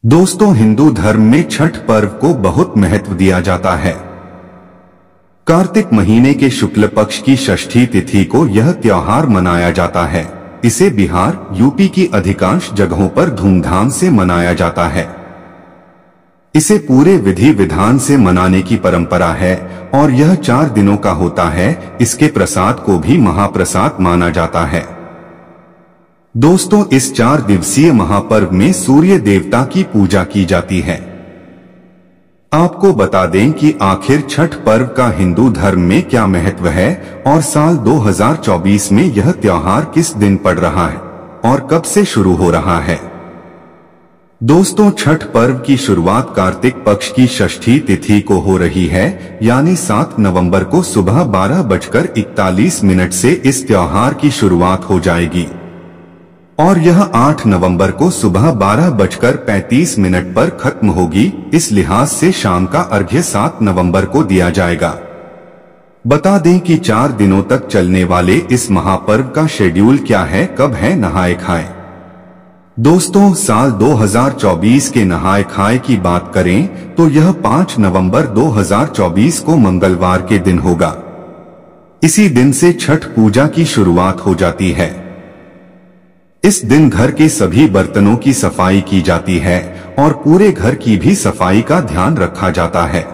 दोस्तों, हिंदू धर्म में छठ पर्व को बहुत महत्व दिया जाता है। कार्तिक महीने के शुक्ल पक्ष की षष्ठी तिथि को यह त्योहार मनाया जाता है। इसे बिहार, यूपी की अधिकांश जगहों पर धूमधाम से मनाया जाता है। इसे पूरे विधि विधान से मनाने की परंपरा है और यह 4 दिनों का होता है। इसके प्रसाद को भी महाप्रसाद माना जाता है। दोस्तों, इस 4 दिवसीय महापर्व में सूर्य देवता की पूजा की जाती है। आपको बता दें कि आखिर छठ पर्व का हिंदू धर्म में क्या महत्व है और साल 2024 में यह त्योहार किस दिन पड़ रहा है और कब से शुरू हो रहा है। दोस्तों, छठ पर्व की शुरुआत कार्तिक पक्ष की षष्ठी तिथि को हो रही है, यानी 7 नवंबर को सुबह 12:41 से इस त्योहार की शुरुआत हो जाएगी और यह 8 नवंबर को सुबह 12:35 पर खत्म होगी। इस लिहाज से शाम का अर्घ्य 7 नवंबर को दिया जाएगा। बता दें कि 4 दिनों तक चलने वाले इस महापर्व का शेड्यूल क्या है, कब है नहाए खाए। दोस्तों, साल 2024 के नहाए खाए की बात करें तो यह 5 नवंबर 2024 को मंगलवार के दिन होगा। इसी दिन से छठ पूजा की शुरुआत हो जाती है। इस दिन घर के सभी बर्तनों की सफाई की जाती है और पूरे घर की भी सफाई का ध्यान रखा जाता है।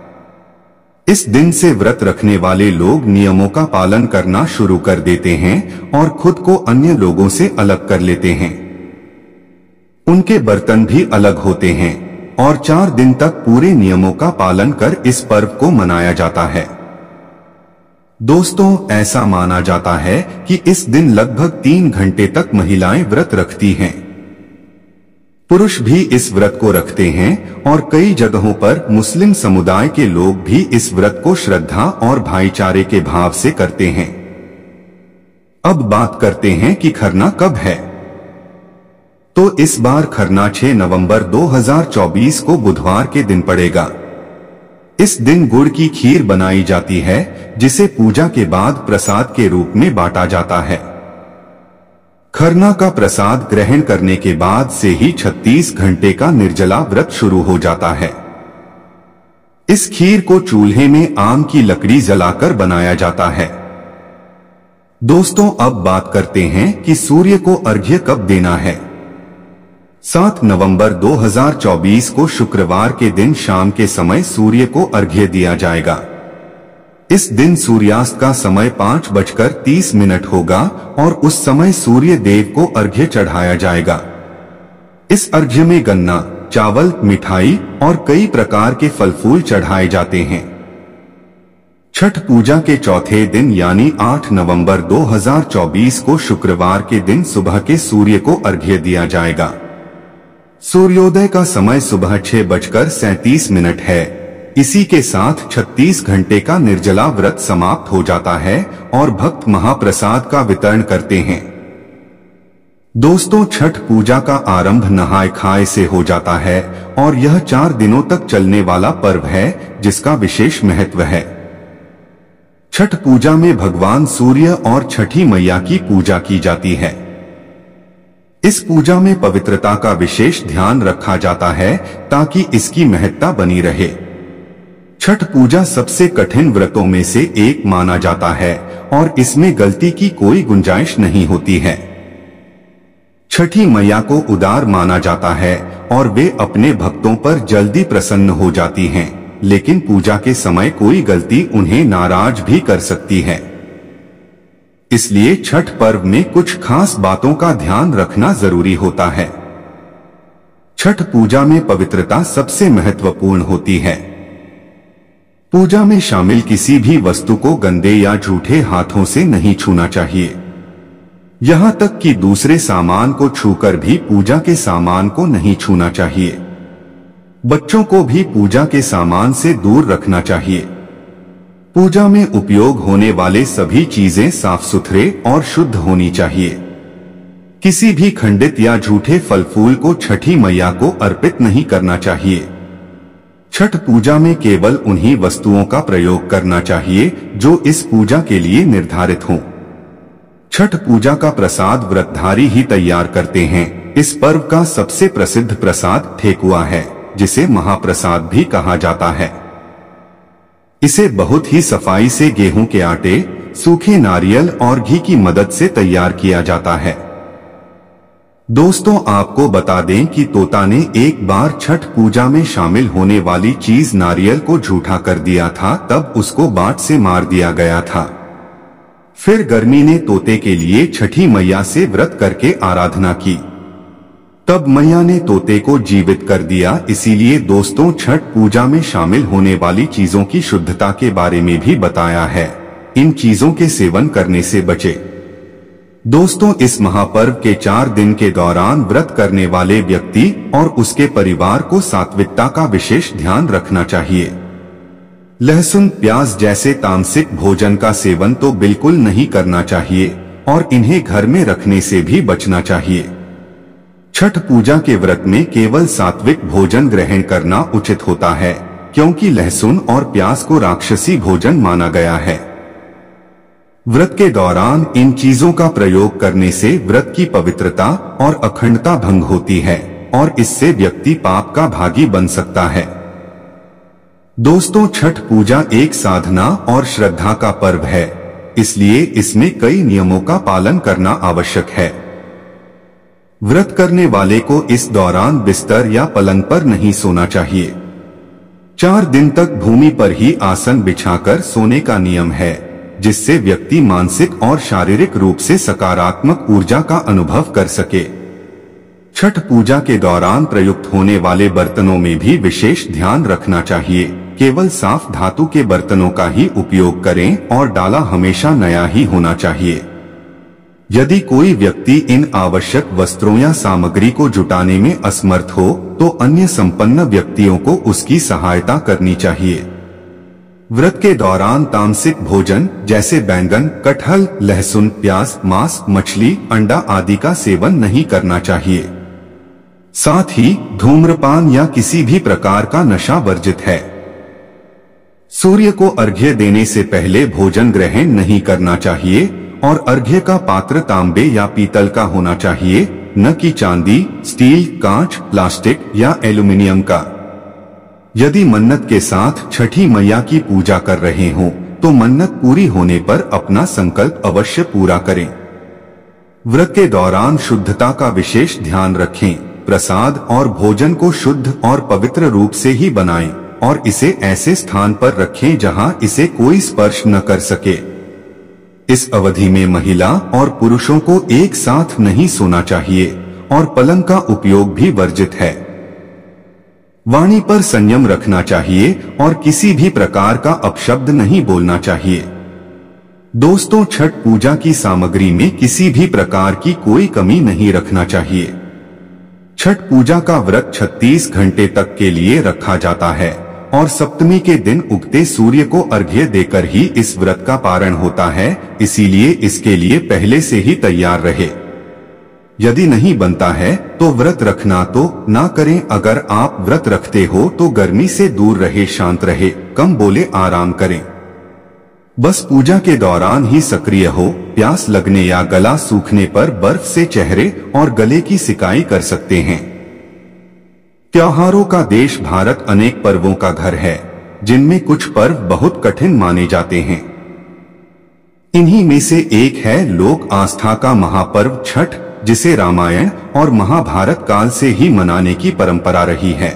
इस दिन से व्रत रखने वाले लोग नियमों का पालन करना शुरू कर देते हैं और खुद को अन्य लोगों से अलग कर लेते हैं। उनके बर्तन भी अलग होते हैं और 4 दिन तक पूरे नियमों का पालन कर इस पर्व को मनाया जाता है। दोस्तों, ऐसा माना जाता है कि इस दिन लगभग 3 घंटे तक महिलाएं व्रत रखती हैं। पुरुष भी इस व्रत को रखते हैं और कई जगहों पर मुस्लिम समुदाय के लोग भी इस व्रत को श्रद्धा और भाईचारे के भाव से करते हैं। अब बात करते हैं कि खरना कब है। तो इस बार खरना 6 नवंबर 2024 को बुधवार के दिन पड़ेगा। इस दिन गुड़ की खीर बनाई जाती है, जिसे पूजा के बाद प्रसाद के रूप में बांटा जाता है। खरना का प्रसाद ग्रहण करने के बाद से ही 36 घंटे का निर्जला व्रत शुरू हो जाता है। इस खीर को चूल्हे में आम की लकड़ी जलाकर बनाया जाता है। दोस्तों, अब बात करते हैं कि सूर्य को अर्घ्य कब देना है। 7 नवंबर 2024 को शुक्रवार के दिन शाम के समय सूर्य को अर्घ्य दिया जाएगा। इस दिन सूर्यास्त का समय 5:30 होगा और उस समय सूर्य देव को अर्घ्य चढ़ाया जाएगा। इस अर्घ्य में गन्ना, चावल, मिठाई और कई प्रकार के फल फूल चढ़ाए जाते हैं। छठ पूजा के चौथे दिन यानी 8 नवंबर 2024 को शुक्रवार के दिन सुबह के सूर्य को अर्घ्य दिया जाएगा। सूर्योदय का समय सुबह 6:37 है। इसी के साथ 36 घंटे का निर्जला व्रत समाप्त हो जाता है और भक्त महाप्रसाद का वितरण करते हैं। दोस्तों, छठ पूजा का आरंभ नहाए खाए से हो जाता है और यह 4 दिनों तक चलने वाला पर्व है, जिसका विशेष महत्व है। छठ पूजा में भगवान सूर्य और छठी मैया की पूजा की जाती है। इस पूजा में पवित्रता का विशेष ध्यान रखा जाता है ताकि इसकी महत्ता बनी रहे। छठ पूजा सबसे कठिन व्रतों में से एक माना जाता है और इसमें गलती की कोई गुंजाइश नहीं होती है। छठी मैया को उदार माना जाता है और वे अपने भक्तों पर जल्दी प्रसन्न हो जाती हैं, लेकिन पूजा के समय कोई गलती उन्हें नाराज भी कर सकती है। इसलिए छठ पर्व में कुछ खास बातों का ध्यान रखना जरूरी होता है। छठ पूजा में पवित्रता सबसे महत्वपूर्ण होती है। पूजा में शामिल किसी भी वस्तु को गंदे या झूठे हाथों से नहीं छूना चाहिए। यहाँ तक कि दूसरे सामान को छूकर भी पूजा के सामान को नहीं छूना चाहिए। बच्चों को भी पूजा के सामान से दूर रखना चाहिए। पूजा में उपयोग होने वाले सभी चीजें साफ सुथरे और शुद्ध होनी चाहिए। किसी भी खंडित या झूठे फल फूल को छठी मैया को अर्पित नहीं करना चाहिए। छठ पूजा में केवल उन्हीं वस्तुओं का प्रयोग करना चाहिए जो इस पूजा के लिए निर्धारित हों। छठ पूजा का प्रसाद व्रतधारी ही तैयार करते हैं। इस पर्व का सबसे प्रसिद्ध प्रसाद ठेकुआ है, जिसे महाप्रसाद भी कहा जाता है। इसे बहुत ही सफाई से गेहूं के आटे, सूखे नारियल और घी की मदद से तैयार किया जाता है। दोस्तों, आपको बता दें कि तोता ने एक बार छठ पूजा में शामिल होने वाली चीज नारियल को झूठा कर दिया था, तब उसको बाट से मार दिया गया था। फिर गर्मी ने तोते के लिए छठी मैया से व्रत करके आराधना की, तब मैया ने तोते को जीवित कर दिया। इसीलिए दोस्तों, छठ पूजा में शामिल होने वाली चीजों की शुद्धता के बारे में भी बताया है। इन चीजों के सेवन करने से बचे। दोस्तों, इस महापर्व के 4 दिन के दौरान व्रत करने वाले व्यक्ति और उसके परिवार को सात्विकता का विशेष ध्यान रखना चाहिए। लहसुन, प्याज जैसे तामसिक भोजन का सेवन तो बिल्कुल नहीं करना चाहिए और इन्हें घर में रखने से भी बचना चाहिए। छठ पूजा के व्रत में केवल सात्विक भोजन ग्रहण करना उचित होता है, क्योंकि लहसुन और प्याज को राक्षसी भोजन माना गया है। व्रत के दौरान इन चीजों का प्रयोग करने से व्रत की पवित्रता और अखंडता भंग होती है और इससे व्यक्ति पाप का भागी बन सकता है। दोस्तों, छठ पूजा एक साधना और श्रद्धा का पर्व है, इसलिए इसमें कई नियमों का पालन करना आवश्यक है। व्रत करने वाले को इस दौरान बिस्तर या पलंग पर नहीं सोना चाहिए। 4 दिन तक भूमि पर ही आसन बिछाकर सोने का नियम है, जिससे व्यक्ति मानसिक और शारीरिक रूप से सकारात्मक ऊर्जा का अनुभव कर सके। छठ पूजा के दौरान प्रयुक्त होने वाले बर्तनों में भी विशेष ध्यान रखना चाहिए। केवल साफ धातु के बर्तनों का ही उपयोग करें और डाला हमेशा नया ही होना चाहिए। यदि कोई व्यक्ति इन आवश्यक वस्त्रों या सामग्री को जुटाने में असमर्थ हो, तो अन्य संपन्न व्यक्तियों को उसकी सहायता करनी चाहिए। व्रत के दौरान तामसिक भोजन जैसे बैंगन, कटहल, लहसुन, प्याज, मांस, मछली, अंडा आदि का सेवन नहीं करना चाहिए। साथ ही धूम्रपान या किसी भी प्रकार का नशा वर्जित है। सूर्य को अर्घ्य देने से पहले भोजन ग्रहण नहीं करना चाहिए और अर्घ्य का पात्र तांबे या पीतल का होना चाहिए, न कि चांदी, स्टील, कांच, प्लास्टिक या एल्यूमिनियम का। यदि मन्नत के साथ छठी मैया की पूजा कर रहे हों, तो मन्नत पूरी होने पर अपना संकल्प अवश्य पूरा करें। व्रत के दौरान शुद्धता का विशेष ध्यान रखें। प्रसाद और भोजन को शुद्ध और पवित्र रूप से ही बनाएं और इसे ऐसे स्थान पर रखें जहां इसे कोई स्पर्श न कर सके। इस अवधि में महिला और पुरुषों को एक साथ नहीं सोना चाहिए और पलंग का उपयोग भी वर्जित है। वाणी पर संयम रखना चाहिए और किसी भी प्रकार का अपशब्द नहीं बोलना चाहिए। दोस्तों, छठ पूजा की सामग्री में किसी भी प्रकार की कोई कमी नहीं रखना चाहिए। छठ पूजा का व्रत 36 घंटे तक के लिए रखा जाता है और सप्तमी के दिन उगते सूर्य को अर्घ्य देकर ही इस व्रत का पारण होता है। इसीलिए इसके लिए पहले से ही तैयार रहे। यदि नहीं बनता है तो व्रत रखना तो ना करें। अगर आप व्रत रखते हो तो गर्मी से दूर रहे, शांत रहे, कम बोले, आराम करें। बस पूजा के दौरान ही सक्रिय हो। प्यास लगने या गला सूखने पर बर्फ से चेहरे और गले की सिकाई कर सकते हैं। त्योहारों का देश भारत अनेक पर्वों का घर है, जिनमें कुछ पर्व बहुत कठिन माने जाते हैं। इन्हीं में से एक है लोक आस्था का महापर्व छठ, जिसे रामायण और महाभारत काल से ही मनाने की परंपरा रही है।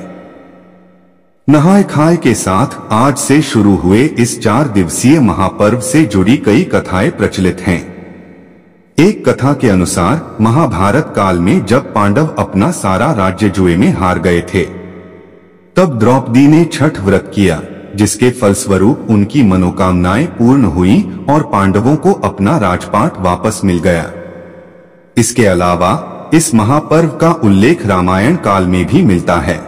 नहाय खाए के साथ आज से शुरू हुए इस 4 दिवसीय महापर्व से जुड़ी कई कथाएं प्रचलित हैं। एक कथा के अनुसार महाभारत काल में जब पांडव अपना सारा राज्य जुए में हार गए थे, तब द्रौपदी ने छठ व्रत किया, जिसके फलस्वरूप उनकी मनोकामनाएं पूर्ण हुई और पांडवों को अपना राजपाट वापस मिल गया। इसके अलावा इस महापर्व का उल्लेख रामायण काल में भी मिलता है।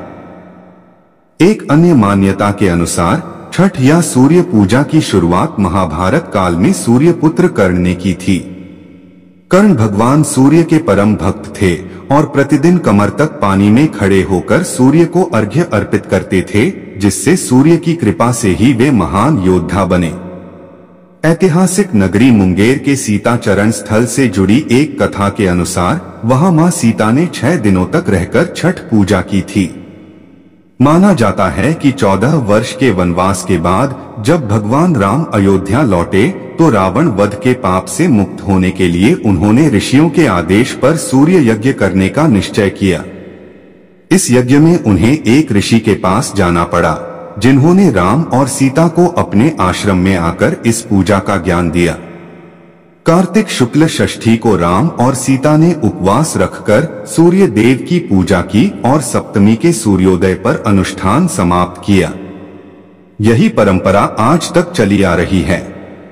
एक अन्य मान्यता के अनुसार छठ या सूर्य पूजा की शुरुआत महाभारत काल में सूर्यपुत्र कर्ण ने की थी। कर्ण भगवान सूर्य के परम भक्त थे और प्रतिदिन कमर तक पानी में खड़े होकर सूर्य को अर्घ्य अर्पित करते थे, जिससे सूर्य की कृपा से ही वे महान योद्धा बने। ऐतिहासिक नगरी मुंगेर के सीता चरण स्थल से जुड़ी एक कथा के अनुसार वहां मां सीता ने 6 दिनों तक रहकर छठ पूजा की थी। माना जाता है कि 14 वर्ष के वनवास के बाद जब भगवान राम अयोध्या लौटे तो रावण वध के पाप से मुक्त होने के लिए उन्होंने ऋषियों के आदेश पर सूर्य यज्ञ करने का निश्चय किया। इस यज्ञ में उन्हें एक ऋषि के पास जाना पड़ा, जिन्होंने राम और सीता को अपने आश्रम में आकर इस पूजा का ज्ञान दिया। कार्तिक शुक्ल षष्ठी को राम और सीता ने उपवास रखकर सूर्य देव की पूजा की और सप्तमी के सूर्योदय पर अनुष्ठान समाप्त किया। यही परंपरा आज तक चली आ रही है।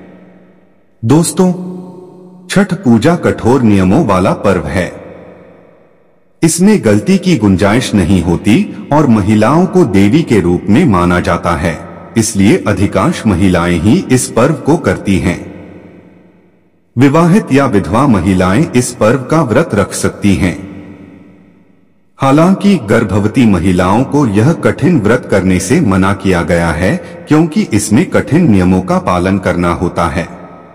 दोस्तों, छठ पूजा कठोर नियमों वाला पर्व है। इसमें गलती की गुंजाइश नहीं होती और महिलाओं को देवी के रूप में माना जाता है, इसलिए अधिकांश महिलाएं ही इस पर्व को करती हैं। विवाहित या विधवा महिलाएं इस पर्व का व्रत रख सकती हैं। हालांकि गर्भवती महिलाओं को यह कठिन व्रत करने से मना किया गया है, क्योंकि इसमें कठिन नियमों का पालन करना होता है।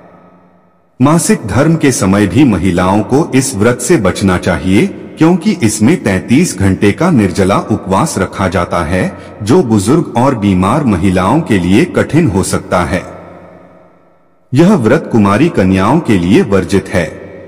मासिक धर्म के समय भी महिलाओं को इस व्रत से बचना चाहिए, क्योंकि इसमें 33 घंटे का निर्जला उपवास रखा जाता है, जो बुजुर्ग और बीमार महिलाओं के लिए कठिन हो सकता है। यह व्रत कुमारी कन्याओं के लिए वर्जित है।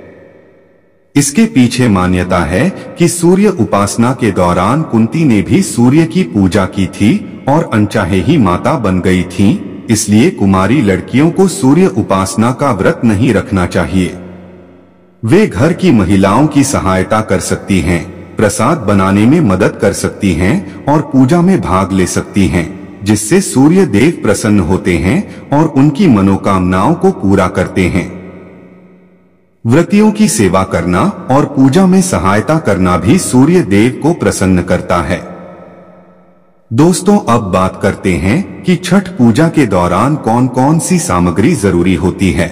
इसके पीछे मान्यता है कि सूर्य उपासना के दौरान कुंती ने भी सूर्य की पूजा की थी और अनचाहे ही माता बन गई थी, इसलिए कुमारी लड़कियों को सूर्य उपासना का व्रत नहीं रखना चाहिए। वे घर की महिलाओं की सहायता कर सकती हैं, प्रसाद बनाने में मदद कर सकती हैं और पूजा में भाग ले सकती हैं, जिससे सूर्य देव प्रसन्न होते हैं और उनकी मनोकामनाओं को पूरा करते हैं। व्रतियों की सेवा करना और पूजा में सहायता करना भी सूर्य देव को प्रसन्न करता है। दोस्तों, अब बात करते हैं कि छठ पूजा के दौरान कौन कौन सी सामग्री जरूरी होती है।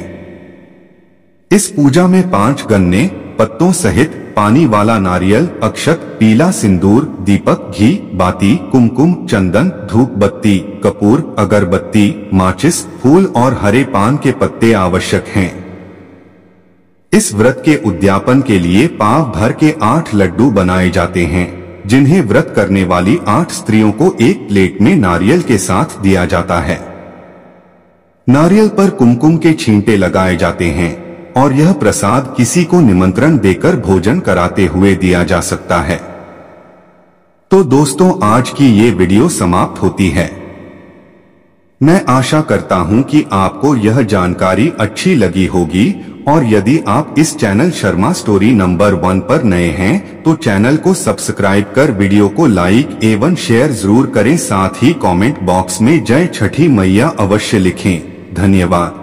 इस पूजा में 5 गन्ने पत्तों सहित पानी वाला नारियल, अक्षत, पीला सिंदूर, दीपक, घी, बाती, कुमकुम, चंदन, धूप बत्ती, कपूर, अगरबत्ती, माचिस, फूल और हरे पान के पत्ते आवश्यक हैं। इस व्रत के उद्यापन के लिए पाव भर के 8 लड्डू बनाए जाते हैं, जिन्हें व्रत करने वाली 8 स्त्रियों को एक प्लेट में नारियल के साथ दिया जाता है। नारियल पर कुमकुम के छींटे लगाए जाते हैं और यह प्रसाद किसी को निमंत्रण देकर भोजन कराते हुए दिया जा सकता है। तो दोस्तों, आज की ये वीडियो समाप्त होती है। मैं आशा करता हूं कि आपको यह जानकारी अच्छी लगी होगी और यदि आप इस चैनल शर्मा स्टोरी नंबर 1 पर नए हैं तो चैनल को सब्सक्राइब कर वीडियो को लाइक एवं शेयर जरूर करें। साथ ही कमेंट बॉक्स में जय छठी मैया अवश्य लिखें। धन्यवाद।